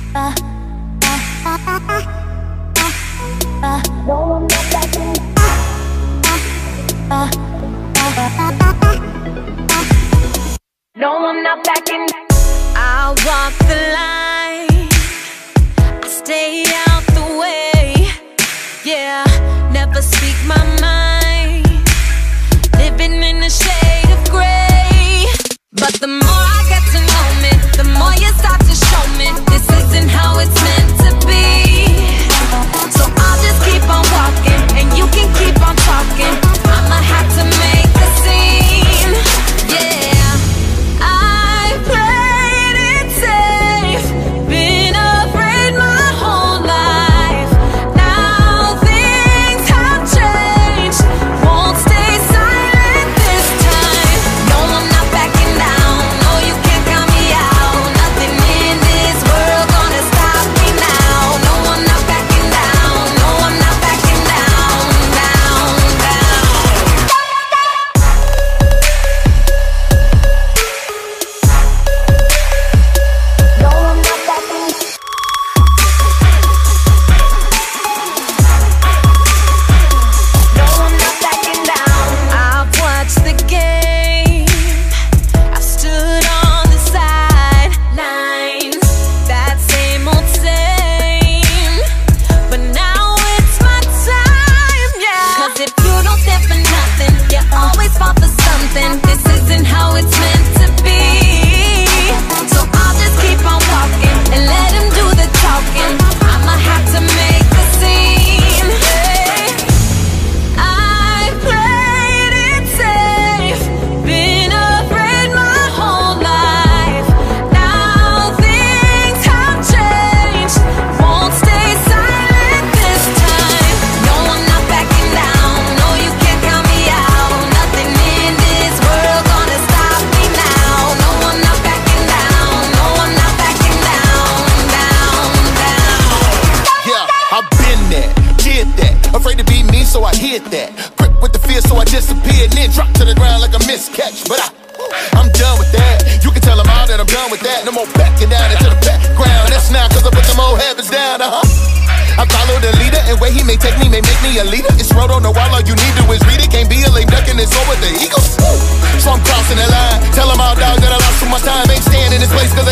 No, I'm not backing. I'll walk the line, I'll stay out the way. Yeah, never speak my mind, living in a shade of gray. But the more I get to know me, the more you start to show me this isn't how it's meant to be. So I'll just keep on walking, and you can keep on talking. I'ma have to make a scene. Yeah, I played it safe, been afraid my whole life. Now things have changed, won't stay silent this time. No, I'm not backing down, no, you can't count me out. Nothing in this world gonna stop me now. No, I'm not backing down, no, I'm not backing down, down, down. No, I'm not backing. No, I'm not backing down. I've watched the game, I've stood on the sidelines, that same old same. But now it's my time, yeah. 'Cause if you don't stand for nothing, you always fall for something. This isn't how it's meant to be. So I'll just keep on walking and let him do the talking. I'ma have to make a scene. Hey. I played it safe, been afraid my whole life. Now things have changed, won't stay silent this time. No, I'm not backing down, no, you can't count me out. Nothing in this world gonna stop me now. No, I'm not backing down, no, I'm not backing down, down, down. Yeah, I've been there, did that. Afraid to be me, so I hid that. Grip with the fear, so I disappeared. And then dropped to the ground like a miscatch. But I'm done with that. You can tell them all that I'm done with that. No more backing down into the background. That's now 'cause I put them old habits down, I follow the leader, and where he may take me may make me a leader. It's wrote on the wall, all you need to is read it. Can't be a lame duck in this over the Eagles. So I'm crossing the line. Tell them all, dog, that I lost too much time. Ain't staying in this place 'cause